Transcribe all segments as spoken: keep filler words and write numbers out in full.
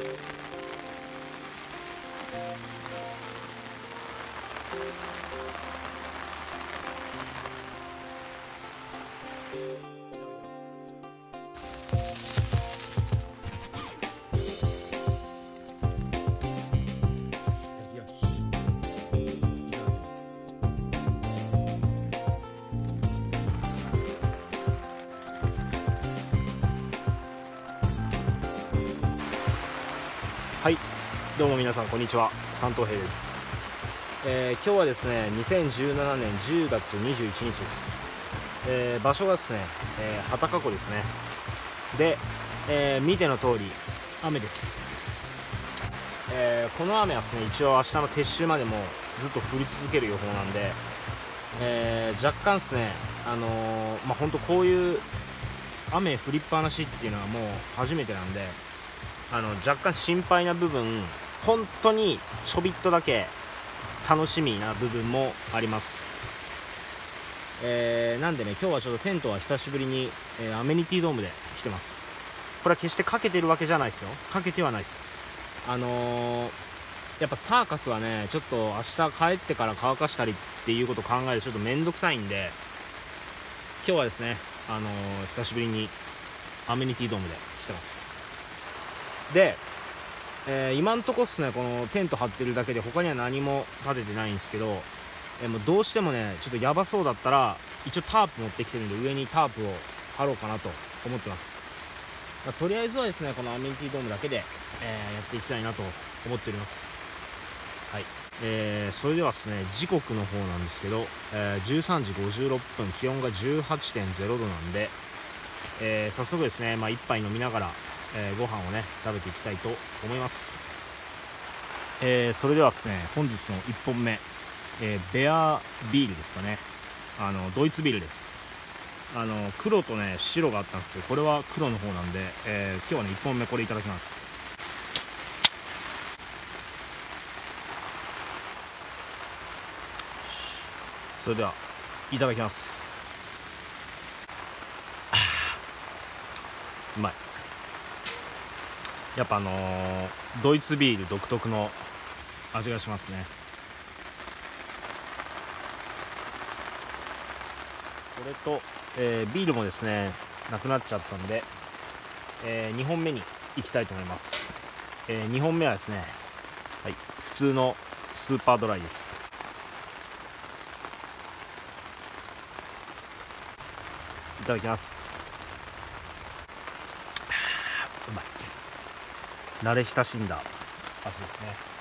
はい、どうも皆さんこんにちは、三等兵です。えー、今日はですねにせんじゅうななねんじゅうがつにじゅういちにちです。えー、場所がですね、えー、畑湖ですね。で、えー、見ての通り雨です。えー、この雨はですね一応明日の撤収までもずっと降り続ける予報なんで、えー、若干ですねあのー、まあ本当こういう雨降りっぱなしっていうのはもう初めてなんで、あの若干心配な部分、本当にちょびっとだけ楽しみな部分もあります。えー、なんでね今日はちょっとテントは久しぶりに、えー、アメニティドームで来てます。これは決してかけてるわけじゃないですよ。かけてはないです。あのー、やっぱサーカスはねちょっと明日帰ってから乾かしたりっていうことを考えるとちょっとめんどくさいんで、今日はですねあのー、久しぶりにアメニティドームで来てます。で、えー、今んとこっすねこのテント張ってるだけで他には何も立ててないんですけど、えー、もうどうしてもねちょっとやばそうだったら一応タープ持ってきてるんで上にタープを張ろうかなと思ってます。まあ、とりあえずはですねこのアメニティドームだけで、えー、やっていきたいなと思っております。はい、えー、それではですね時刻の方なんですけど、えー、じゅうさんじごじゅうろっぷん、気温が じゅうはちてんゼロ 度なんで、えー、早速ですね、まあ、一杯飲みながらえー、ご飯をね食べていきたいと思います。えー、それではですね本日のいっぽんめ、えー、ベアビールですかね。あのドイツビールです。あの黒とね白があったんですけど、これは黒の方なんで、えー、今日はねいっぽんめこれいただきます。それではいただきます。うまい。やっぱあのー、ドイツビール独特の味がしますね。それと、えー、ビールもですねなくなっちゃったんで、えー、にほんめに行きたいと思います。えー、にほんめはですね、はい、普通のスーパードライです。いただきます。うまい。慣れ親しんだ味ですね。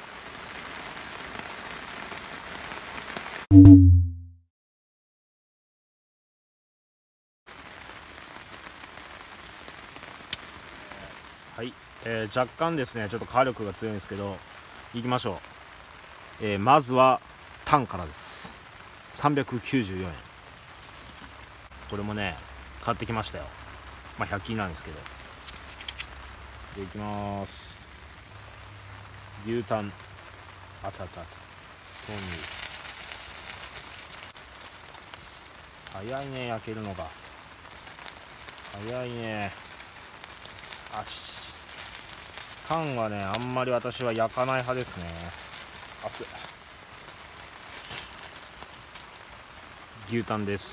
はい、えー、若干ですねちょっと火力が強いんですけどいきましょう。えー、まずはタンからです。さんびゃくきゅうじゅうよえん。これもね買ってきましたよ。まあひゃく均なんですけど。でいきます。牛タン熱々熱豆乳。早いね焼けるのが。早いね。あしタンはねあんまり私は焼かない派ですね。熱い。牛タンです。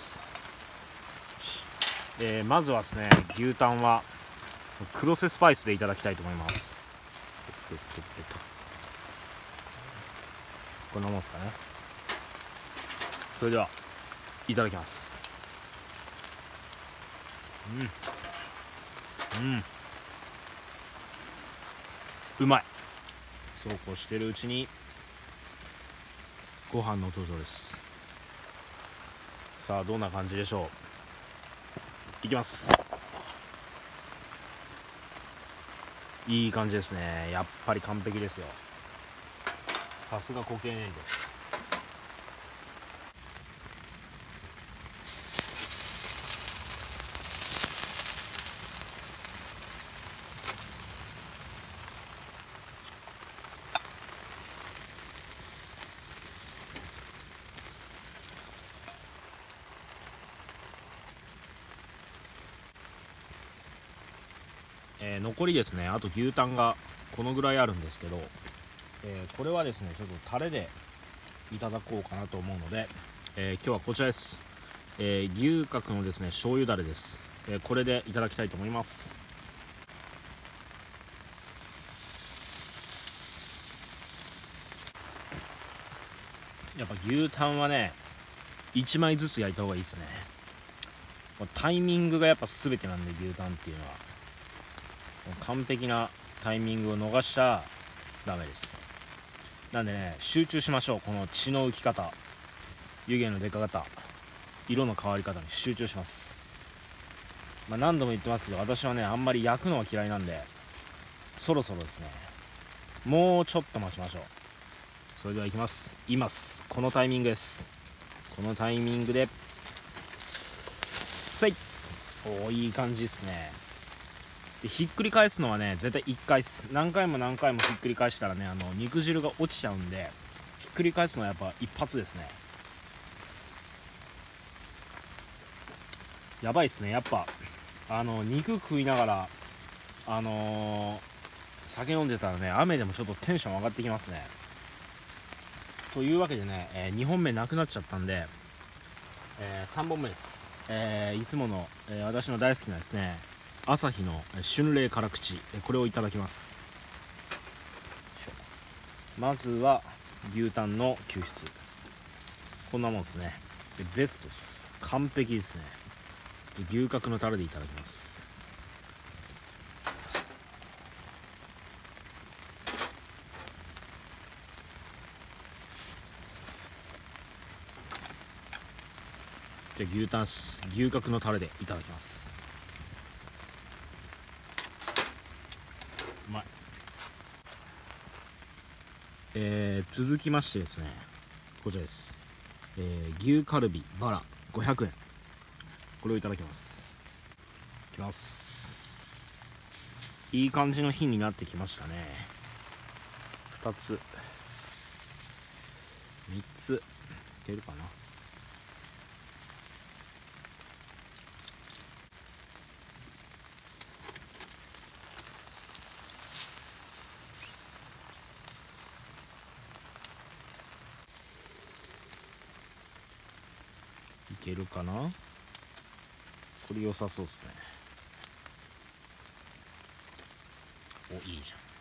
えー、まずはですね牛タンはクロセスパイスでいただきたいと思います。こんなもんですかね。それではいただきます。うんうんうまい。そうこうしてるうちにご飯の登場です。さあどんな感じでしょう。いきます。いい感じですね。やっぱり完璧ですよ。さすが固形燃料です。えー、残りですねあと牛タンがこのぐらいあるんですけど、えー、これはですねちょっとタレでいただこうかなと思うので、えー、今日はこちらです、えー、牛角のですね醤油だれです、えー、これでいただきたいと思います。やっぱ牛タンはねいちまいずつ焼いた方がいいですね。タイミングがやっぱ全てなんで、牛タンっていうのは完璧なタイミングを逃しちゃダメです。なんでね、集中しましょう。この血の浮き方、湯気の出方、色の変わり方に集中します。まあ、何度も言ってますけど、私はねあんまり焼くのは嫌いなんで、そろそろですねもうちょっと待ちましょう。それではいきます。います。このタイミングです。このタイミングでせい。おお、いい感じですね。でひっくり返すのはね絶対いっかいです。何回も何回もひっくり返したらね、あの肉汁が落ちちゃうんで、ひっくり返すのはやっぱ一発ですね。やばいですね。やっぱあの肉食いながらあのー、酒飲んでたらね、雨でもちょっとテンション上がってきますね。というわけでね、えー、にほんめなくなっちゃったんで、えー、さんぼんめです。えー、いつもの、えー、私の大好きなですね朝日の春麗辛口、これをいただきます。まずは牛タンの救出、こんなもんですね。でベストです。完璧ですね。牛角のタレでいただきます。じゃあ牛タン牛角のタレでいただきます。うまい。えー、続きましてですね、こちらです。えー、牛カルビバラごひゃくえん、これをいただきます。いきます。いい感じの火になってきましたね。ふたつみっついけるかな。いけるかな。これ良さそうですね。お、いいじゃん。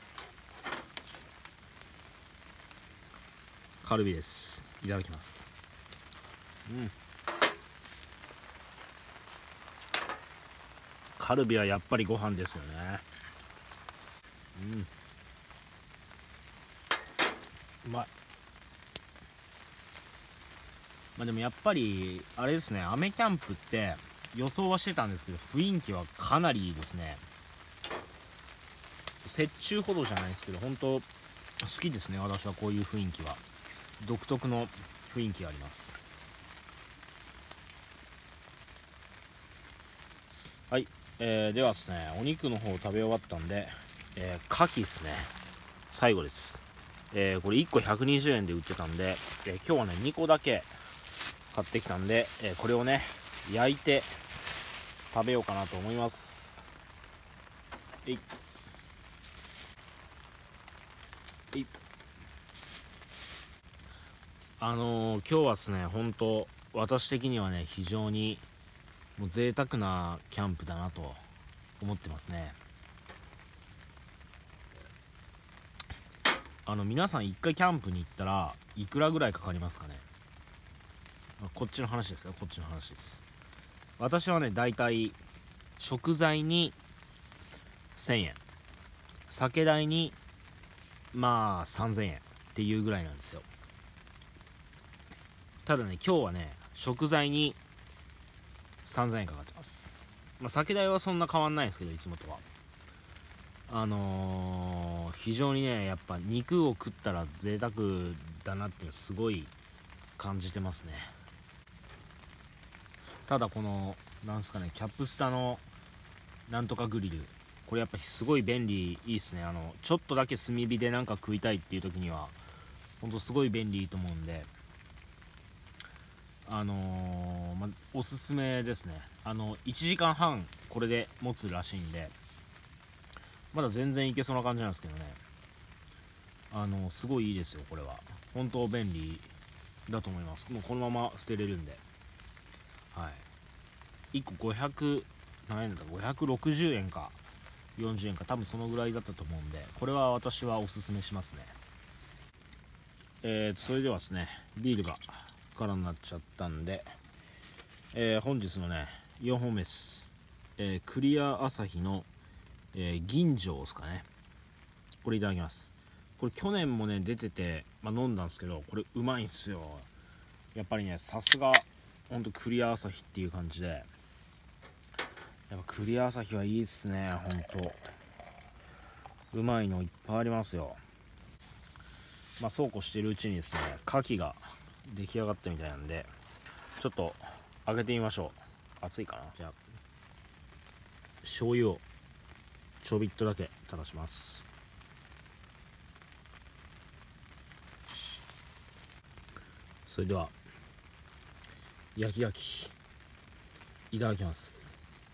カルビです。いただきます。うん、カルビはやっぱりご飯ですよね。うん、うまい。まあでもやっぱりあれですね、アメキャンプって予想はしてたんですけど、雰囲気はかなりいいですね。雪中ほどじゃないですけど、本当好きですね。私はこういう雰囲気は独特の雰囲気があります。はい、えー、ではですね、お肉の方を食べ終わったんで、えー、牡蠣ですね、最後です。えー、これいっこひゃくにじゅうえんで売ってたんで、えー、今日はねにこだけ買ってきたんで、えー、これをね焼いて食べようかなと思います。えいえい。あのー、今日はですね、本当私的にはね非常にもう贅沢なキャンプだなと思ってますね。あの皆さん一回キャンプに行ったらいくらぐらいかかりますかね。こっちの話ですよ、こっちの話です。私はねだいたい食材にせんえん、酒代にまあさんぜんえんっていうぐらいなんですよ。ただね今日はね食材にさんぜんえんかかってます。まあ酒代はそんな変わんないんですけど、いつもとはあのー、非常にねやっぱ肉を食ったら贅沢だなっていうのすごい感じてますね。ただこのなんすかね、キャップスタのなんとかグリル、これやっぱすごい便利、いいっすね。あのちょっとだけ炭火でなんか食いたいっていう時にはほんとすごい便利と思うんで、あのー、ま、おすすめですね。あのいちじかんはんこれで持つらしいんで、 まだ全然いけそうな感じなんですけどね。あのすごいいいですよ。これは本当便利だと思います。もうこのまま捨てれるんで、はい、いっこごひゃく何円だったごひゃくろくじゅうえんかよんじゅうえんか、多分そのぐらいだったと思うんで、これは私はおすすめしますね。えー、それではですね、ビールが空になっちゃったんで、えー、本日のねよんほんめです。えー、クリア朝日の、えー、銀醸ですかね。これいただきます。これ去年もね出てて、まあ、飲んだんですけど、これうまいんすよ。やっぱりね、さすがほんとクリア朝日っていう感じで、やっぱクリア朝日はいいっすね。ほんとうまいのいっぱいありますよ。まあそうこうしてるうちにですね、牡蠣が出来上がったみたいなんで、ちょっと開けてみましょう。熱いかな。じゃあ醤油をちょびっとだけ垂らします。それでは焼き牡蠣いただきます。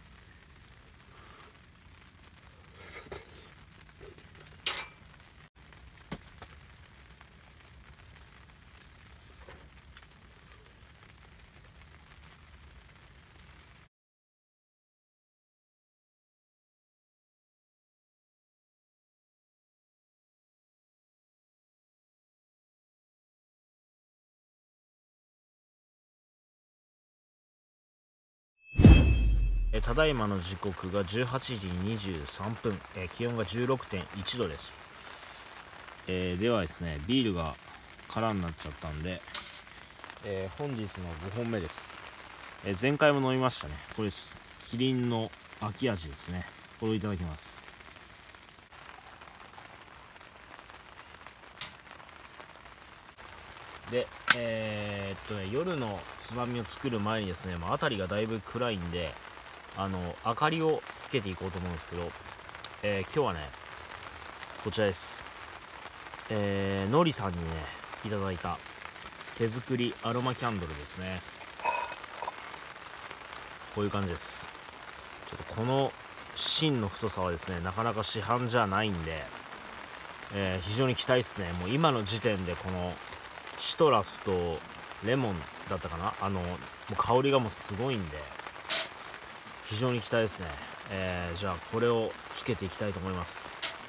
えただいまの時刻がじゅうはちじにじゅうさんぷん、え気温が じゅうろくてんいちどです。えー、ではですね、ビールが空になっちゃったんで、えー、本日のごほんめです。えー、前回も飲みましたね。これです。キリンの秋味ですね。これをいただきます。で、えー、っとね、夜のつまみを作る前にですね、まあ、辺りがだいぶ暗いんで、あの明かりをつけていこうと思うんですけど、えー、今日はねこちらです。えー、のりさんにねいただいた手作りアロマキャンドルですね。こういう感じです。ちょっとこの芯の太さはですねなかなか市販じゃないんで、えー、非常に期待ですね。もう今の時点でこのシトラスとレモンだったかな、あのもう香りがもうすごいんで非常に期待ですね。えー、じゃあこれをつけていきたいと思います。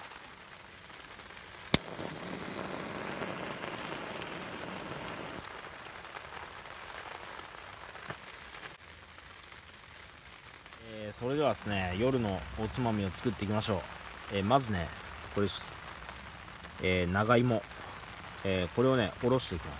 えー、それではですね、夜のおつまみを作っていきましょう。えー、まずねこれです。えー、長芋、えー、これをねおろしていきます。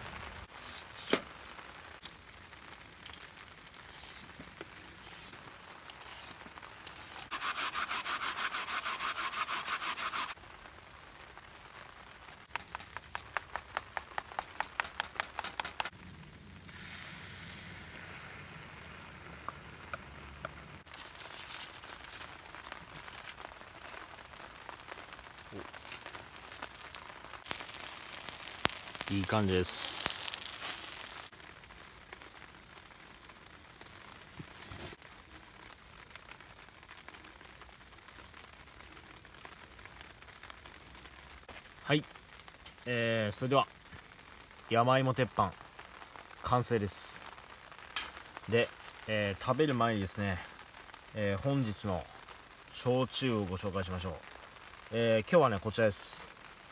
いい感じです。はい、えー、それでは山芋鉄板完成です。で、えー、食べる前にですね、えー、本日の焼酎をご紹介しましょう。えー、今日はねこちらです。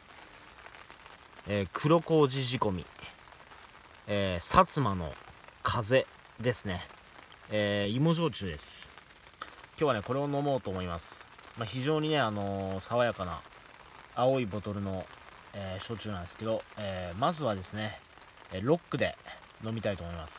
えー、黒麹仕込み、えー、薩摩の風ですね。えー、芋焼酎です。今日はねこれを飲もうと思います。まあ、非常にね、あのー、爽やかな青いボトルの、えー、焼酎なんですけど、えー、まずはですねロックで飲みたいと思います。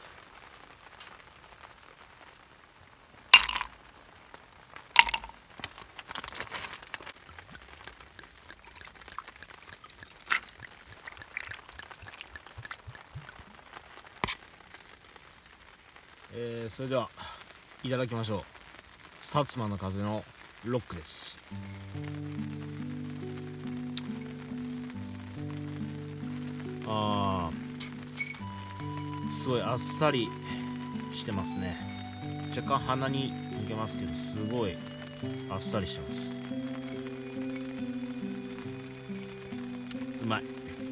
えー、それではいただきましょう。薩摩の風のロックです。あー、すごいあっさりしてますね。若干鼻に抜けますけど、すごいあっさりしてます。 うまい。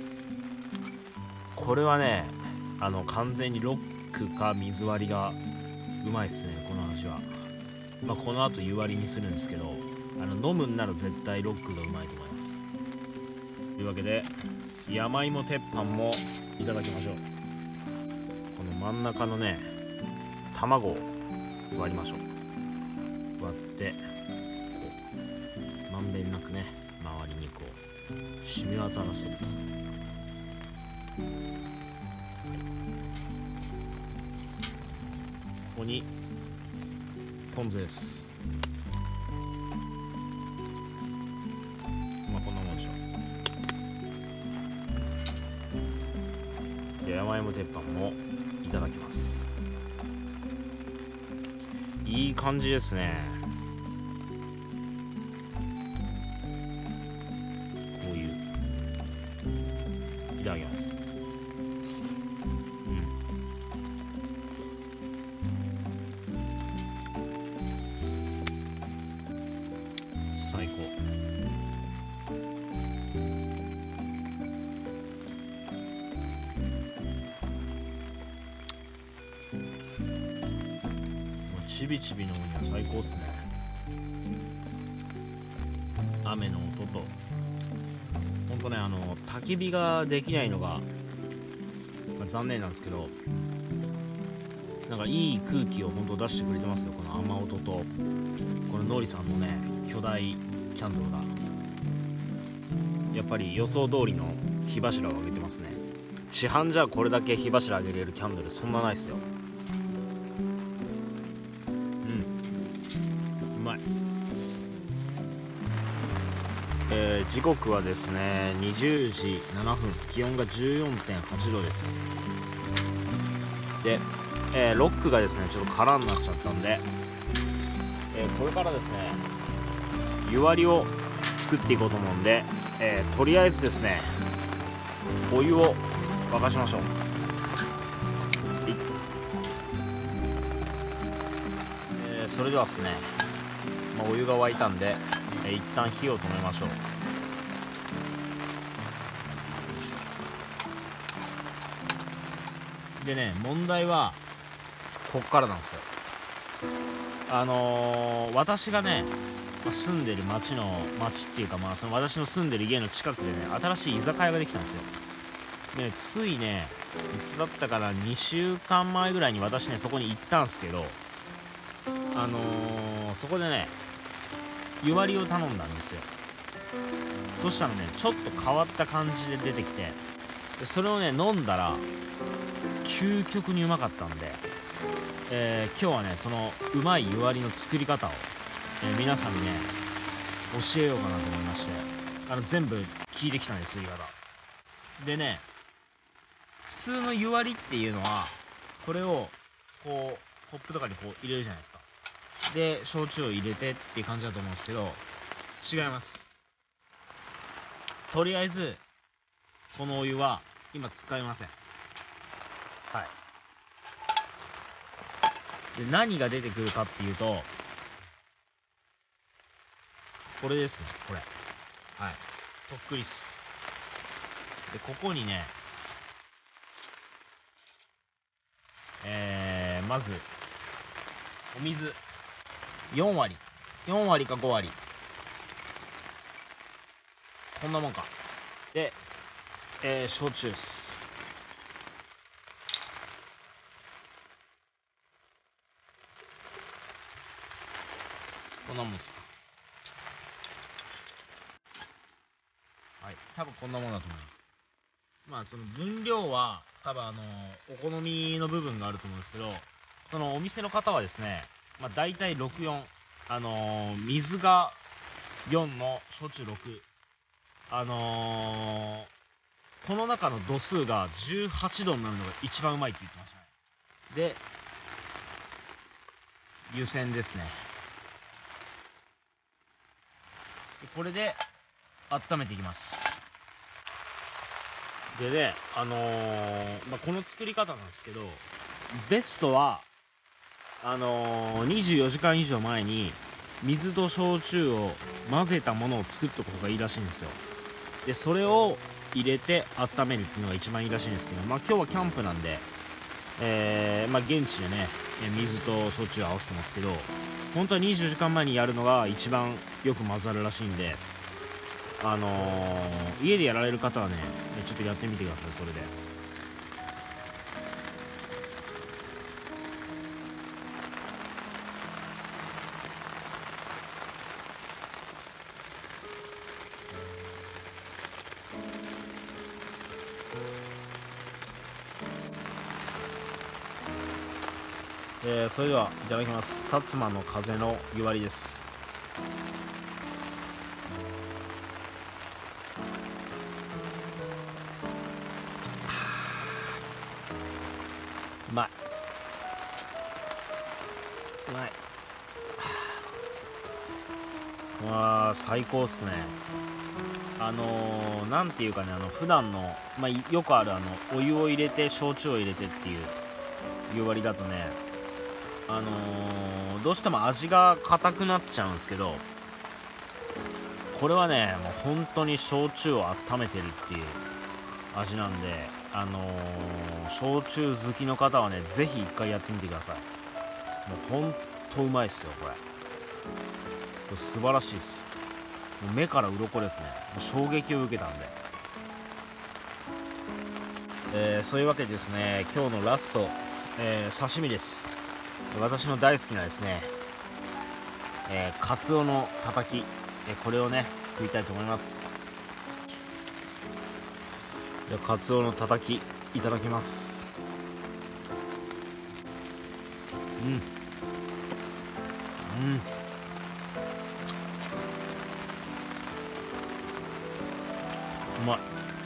これはね、あの完全にロックか水割りがうまいですね、この味は。まあこの後湯割りにするんですけど、あの飲むんなら絶対ロックがうまいと思います。というわけで山芋鉄板もいただきましょう。この真ん中のね、卵を割りましょう。割ってまんべんなくね、周りにこう染み渡らせると。ここにポン酢です。まあこんなもんでしょう。で山芋鉄板もいただきます。いい感じですね。こういういただきます。最高。ちびちび飲むには最高っすね。雨の音と、ほんとね、あの焚き火ができないのが、まあ、残念なんですけど、なんかいい空気をほんと出してくれてますよ、この雨音と。こののりさんのね、巨大キャンドルがやっぱり予想通りの火柱を上げてますね。市販じゃこれだけ火柱上げれるキャンドルそんなないっすよ。うん、うまい。えー、時刻はですねにじゅうじななふん、気温が じゅうよんてんはちどです。で、えー、ロックがですねちょっと空になっちゃったんで、えー、これからですね湯割りを作っていこうと思うんで、えー、とりあえずですねお湯を沸かしましょう。えー、それではですね、まあ、お湯が沸いたんで、えー、一旦火を止めましょう。でね、問題はこっからなんですよ。あのー、私がね、まあ、住んでる町の町っていうか、まあその私の住んでる家の近くでね、新しい居酒屋ができたんですよ。でついね、いつだったかな、にしゅうかんまえぐらいに私ねそこに行ったんですけど、あのー、そこでね湯割りを頼んだんですよ。そしたらねちょっと変わった感じで出てきて、でそれをね飲んだら究極にうまかったんで、えー、今日はねそのうまい湯割りの作り方を、えー、皆さんにね教えようかなと思いまして、あの全部聞いてきたんです、言い方でね。普通の湯割りっていうのはこれをこうコップとかにこう入れるじゃないですか。で焼酎を入れてっていう感じだと思うんですけど、違います。とりあえずそのお湯は今使いません。はい。で何が出てくるかっていうと、これですね、これ。はい。とっくりっす。でここにね、えー、まずお水よんわりよんわりかごわり、こんなもんか。で、えー、焼酎です。こんなもんです。はい、多分こんなもんだと思います。まあその分量は多分あのお好みの部分があると思うんですけど、そのお店の方はですね、まあ大体ろくよん、あのー、水がよんの焼酎ろく、あのー、この中の度数がじゅうはちどになるのが一番うまいって言ってましたね。で湯煎ですね。これで温めていきます。でね、あのーまあ、この作り方なんですけど、ベストはあのー、にじゅうよじかん以上前に水と焼酎を混ぜたものを作っとく方がいいらしいんですよ。でそれを入れて温めるっていうのが一番いいらしいんですけど、まあ今日はキャンプなんで、えー、まあ現地でね水と焼酎合わせてますけど、本当はにじゅうよじかんまえにやるのが一番よく混ざるらしいんで、あのー、家でやられる方はねちょっとやってみてください。それでえー、それではいただきます。薩摩の風の湯割りです。うまい、うまい、わー最高っすね。あのー、なんていうかね、あの普段の、まあ、よくあるあのお湯を入れて焼酎を入れてっていう湯割りだとね、あのー、どうしても味が硬くなっちゃうんですけど、これはねもう本当に焼酎を温めてるっていう味なんで、あのー、焼酎好きの方はねぜひ一回やってみてください。もうほんとうまいっすよこれ。これ素晴らしいっす。もう目から鱗ですね。もう衝撃を受けたんで、えー、そういうわけでですね、今日のラスト、えー、刺身です。私の大好きなですね、えー、カツオのたたき、えー、これをね食いたいと思います。じゃあカツオのたたきいただきます。うんうん、うまい。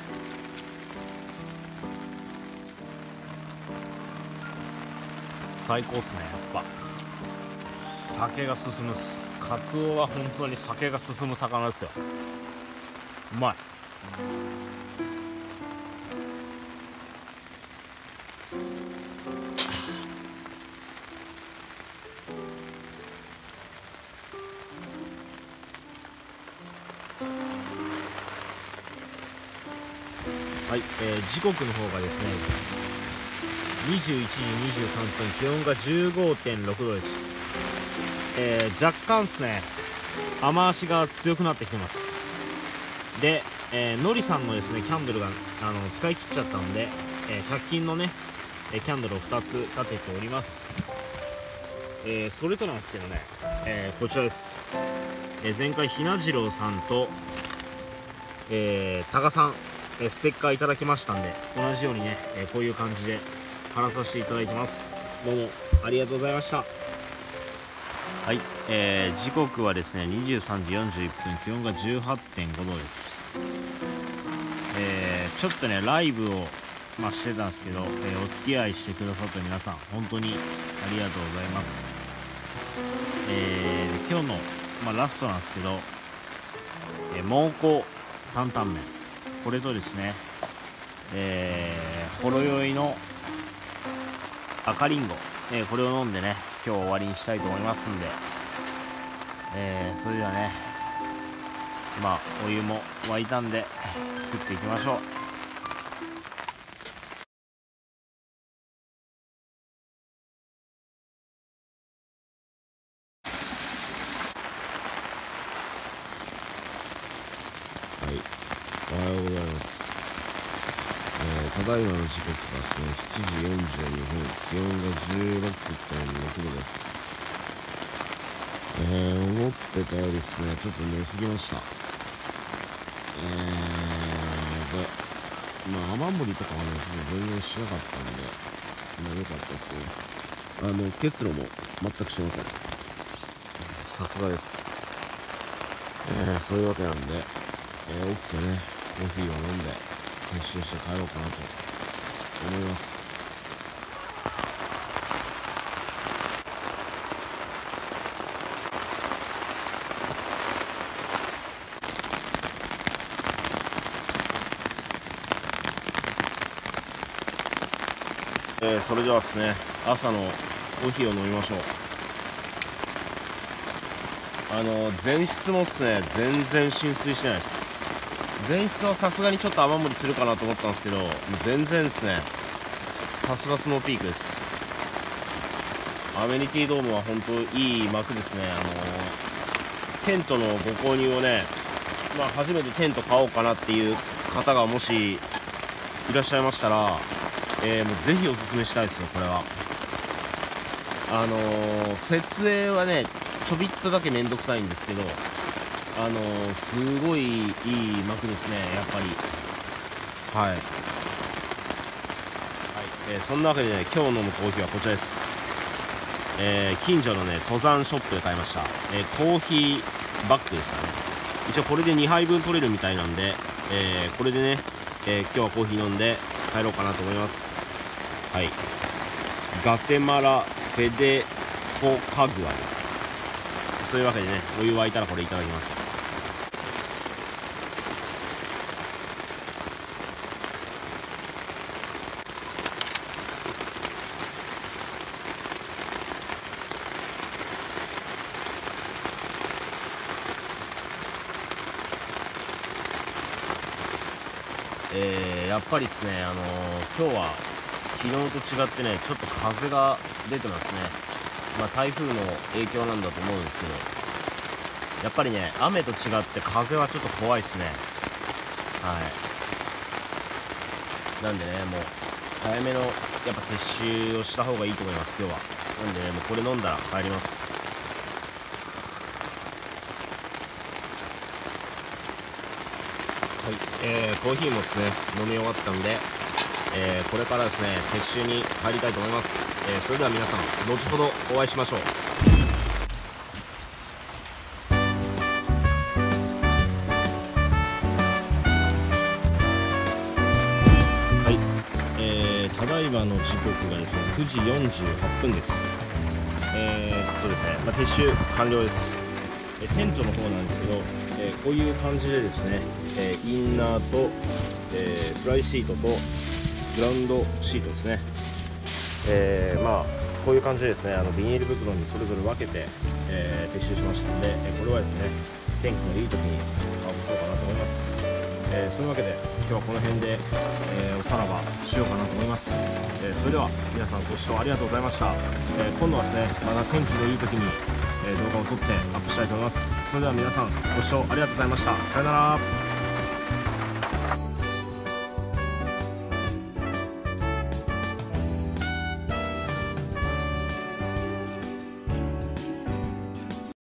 最高っすね。やっぱ酒が進むっす。カツオは本当に酒が進む魚ですよ。うまい。はい、えー、時刻の方がですねにじゅういちじにじゅうさんぷん、気温が じゅうごてんろくどです。えー、若干ですね雨足が強くなってきてます。で、えー、のりさんのですねキャンドルがあの使い切っちゃったので、えー、ひゃく均のねキャンドルをふたつ立てております。えー、それとなんですけどね、えー、こちらです。えー、前回ひなじろうさんと、えー、タカさん、えー、ステッカーいただきましたんで、同じようにね、えー、こういう感じで貼らさせていただいてます。どうもありがとうございました。はい、えー、時刻はですねにじゅうさんじよんじゅういっぷん、気温が じゅうはってんごどです。えー、ちょっとねライブを、まあ、してたんですけど、えー、お付き合いしてくださった皆さん本当にありがとうございます。えー、今日の、まあ、ラストなんですけど、えー、蒙古担々麺、これとですね、えー、ほろ酔いの赤りんご、えー、これを飲んでね今日終わりにしたいと思いますんで、えー、それではね、まあお湯も沸いたんで作っていきましょう。はい、おはようございます。えー、ただいまの時刻がですねしちじよんじゅうにふん、気温が じゅうろくてんろくどです。えー、思ってたよりですねちょっと寝すぎました。えー、でまあ雨漏りとかはね全然しなかったんで、まあ良かったですね。あの結露も全くしません。さすがです。えー、そういうわけなんで、えー、起きてねコーヒーを飲んで撤収して帰ろうかなと思います。えー、それではですね朝のコーヒーを飲みましょう。あの前室もですね全然浸水してないです。 前室はさすがにちょっと雨漏りするかなと思ったんですけど、もう全然ですね。さすがスノーピークです。アメニティドームは本当いい幕ですね。あのー、テントのご購入をね、まあ、初めてテント買おうかなっていう方がもしいらっしゃいましたら、えー、もうぜひおすすめしたいですよ、これは。あのー、設営はね、ちょびっとだけめんどくさいんですけど、あのー、すごいいい幕ですね、やっぱり。はい。はい、えー、そんなわけでね、今日飲むコーヒーはこちらです。えー、近所のね、登山ショップで買いました。えー、コーヒーバッグですかね。一応これでにはいぶん取れるみたいなんで、えー、これでね、えー、今日はコーヒー飲んで帰ろうかなと思います。はい。ガテマラフェデコカグアです。というわけでね、お湯沸いたらこれいただきます。えー、やっぱりですね、あのー、今日は昨日と違ってね、ちょっと風が出てますね。まあ、台風の影響なんだと思うんですけど、やっぱりね、雨と違って風はちょっと怖いですね。はい。なんでね、もう早めのやっぱ撤収をした方がいいと思います、今日は。なんでね、もうこれ飲んだら帰ります。はい、えー、コーヒーもですね、飲み終わったんで、えー、これからですね、撤収に入りたいと思います。えー、それでは皆さん、後ほどお会いしましょう。はい、えー、ただいまの時刻がですね、くじよんじゅうはっぷんです。えー、っとですね、まあ、撤収完了です。えテントの方なんですけど、えー、こういう感じでですね、えー、インナーと、えー、フライシートとグラウンドシートですね、えー、まあこういう感じでですね、あのビニール袋にそれぞれ分けて、えー、撤収しましたので、えー、これはですね、天気のいい時に乾かそうかなと思います。えー、そういうわけで今日はこの辺で、えー、おさらばしようかなと思います。えー、それでは皆さんご視聴ありがとうございました。えー、今度はですね、また天気のいい時に、えー、動画を撮ってアップしたいと思います。それでは皆さんご視聴ありがとうございました。さよなら。